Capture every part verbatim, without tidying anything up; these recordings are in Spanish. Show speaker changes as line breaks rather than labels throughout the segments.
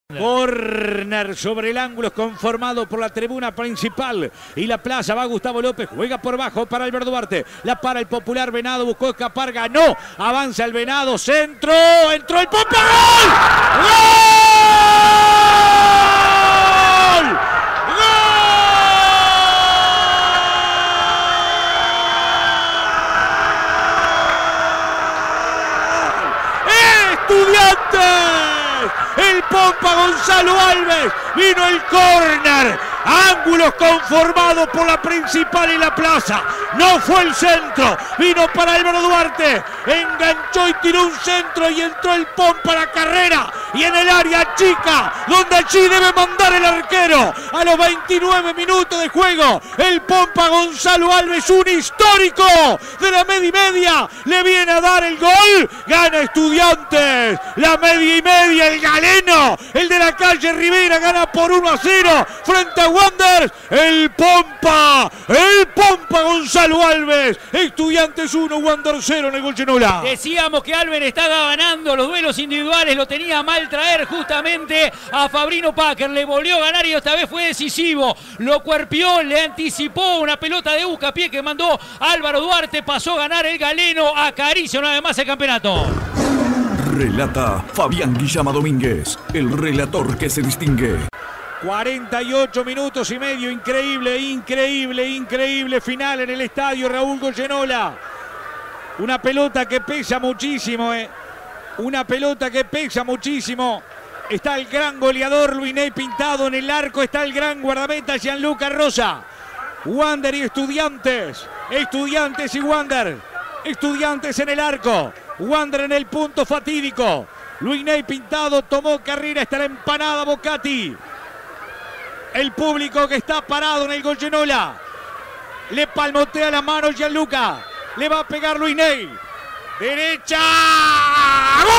Corner sobre el ángulo conformado por la tribuna principal y la plaza. Va Gustavo López, juega por bajo para Albert Duarte, la para el popular Venado, buscó escapar, ganó, avanza el Venado, centro, entró el Pompa, ¡gol! ¡Gol! ¡Gol! ¡Estudiantes! El Pompa Gonzalo Alves, vino el córner, ángulos conformados por la principal y la plaza, no fue el centro, vino para Álvaro Duarte, enganchó y tiró un centro y entró el Pompa a la carrera y en el área chica, donde allí debe mandar el arquero, a los veintinueve minutos de juego, el Pompa Gonzalo Alves, un histórico de la media y media, le viene a dar el gol, gana Estudiantes, la media y media, el galeno, el de la calle Rivera, gana por uno a cero frente a Wanderers, el Pompa, el Pompa Gonzalo Alves, Estudiantes uno, Wanderers cero en el gol Genola.
Decíamos que Alves estaba ganando los duelos individuales, lo tenía mal traer justamente a Fabrino Packer, le volvió a ganar y esta vez fue decisivo, lo cuerpió, le anticipó una pelota de buscapié que mandó Álvaro Duarte, pasó a ganar el galeno, acaricia una vez más el campeonato.
Relata Fabián Guillama Domínguez, el relator que se distingue.
cuarenta y ocho minutos y medio, increíble, increíble, increíble final en el estadio Raúl Goyenola. Una pelota que pesa muchísimo, eh. Una pelota que pesa muchísimo. Está el gran goleador Luiney Pintado en el arco, está el gran guardameta Gianluca Rosa. Wander y Estudiantes, Estudiantes y Wander. Estudiantes en el arco, Wander en el punto fatídico. Luiney Pintado tomó carrera, está la empanada Bocati. El público que está parado en el Goyenola. Le palmotea la mano Gianluca. Le va a pegar Luiney. Derecha. ¡Gol!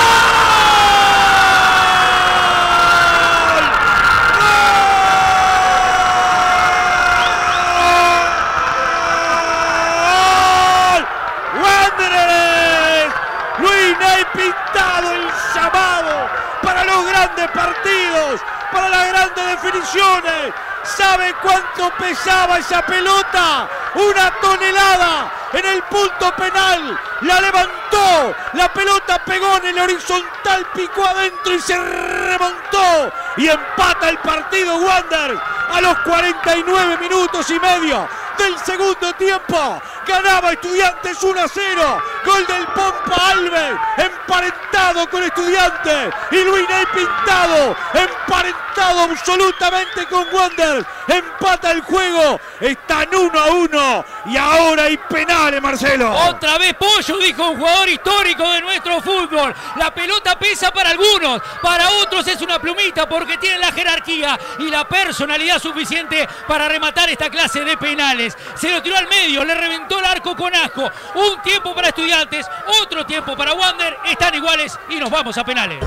¡Gol! ¡Wanderers! Luiney Pintado, el llamado para los grandes partidos, para las grandes definiciones. ¿Sabe cuánto pesaba esa pelota? Una tonelada en el punto penal. La levantó, la pelota pegó en el horizontal, picó adentro y se remontó. Y empata el partido Wanderers a los cuarenta y nueve minutos y medio del segundo tiempo. Ganaba Estudiantes uno a cero. Gol del Pompa Alves, emparentado con Estudiantes. Y Luiney Pintado, emparentado absolutamente con Wanderers. Empata el juego. Están uno a uno. Y ahora hay penales, Marcelo.
Otra vez Pollo, dijo un jugador histórico de nuestro fútbol. La pelota pesa para algunos, para otros es una plumita porque tienen la jerarquía y la personalidad suficiente para rematar esta clase de penales. Se lo tiró al medio, le reventó el arco con asco. Un tiempo para Estudiantes, otro tiempo para Wander. Están iguales y nos vamos a penales.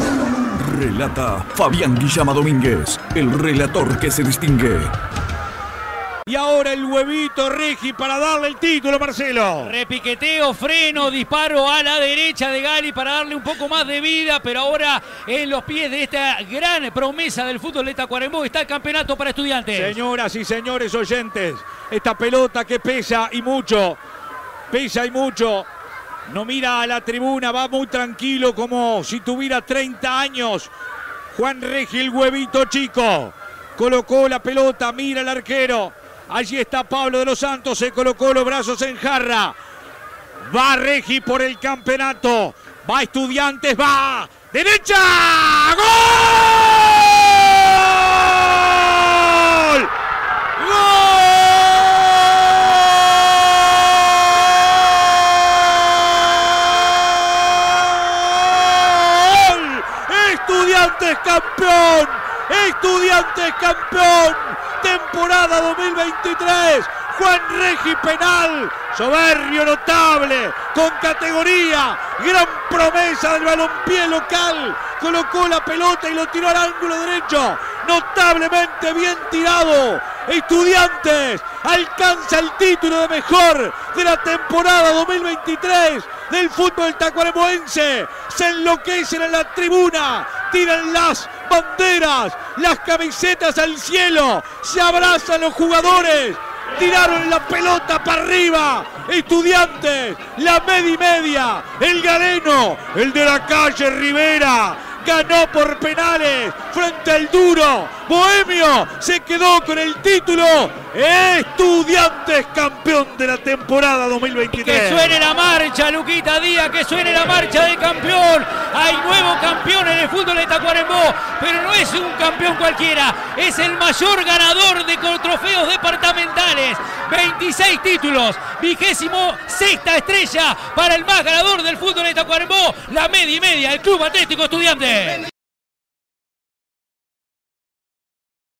Relata Fabián Guillama Domínguez, el relator que se distingue.
Y ahora el huevito Regi para darle el título, Marcelo.
Repiqueteo, freno, disparo a la derecha de Gali para darle un poco más de vida, pero ahora en los pies de esta gran promesa del fútbol de Tacuarembó está el campeonato para Estudiantes.
Señoras y señores oyentes, esta pelota que pesa y mucho, pesa y mucho, no mira a la tribuna, va muy tranquilo como si tuviera treinta años. Juan Regi, el huevito chico, colocó la pelota, mira al arquero. Allí está Pablo de los Santos, se colocó los brazos en jarra. Va Regi por el campeonato. Va Estudiantes, va. ¡Derecha! ¡Gol! ¡Gol! ¡Estudiantes campeón! ¡Estudiantes campeón! Temporada dos mil veintitrés, Juan Regi penal, soberbio, notable, con categoría, gran promesa del balompié local, colocó la pelota y lo tiró al ángulo derecho, notablemente bien tirado. Estudiantes alcanza el título de mejor de la temporada dos mil veintitrés del fútbol tacuarembóense. Se enloquecen en la tribuna, tiran las banderas, las camisetas al cielo, se abrazan los jugadores, tiraron la pelota para arriba, Estudiantes, la media y media, el galeno, el de la calle Rivera, ganó por penales frente al duro Bohemio, se quedó con el título. Estudiantes campeón de la temporada dos mil veintitrés.
Que suene la marcha, Luquita Díaz, que suene la marcha del campeón. Hay nuevo campeón en el fútbol de Tacuarembó, pero no es un campeón cualquiera, es el mayor ganador de trofeos departamentales. veintiséis títulos, vigésimo sexta estrella para el más ganador del fútbol de Tacuarembó, la media y media, el Club Atlético Estudiantes.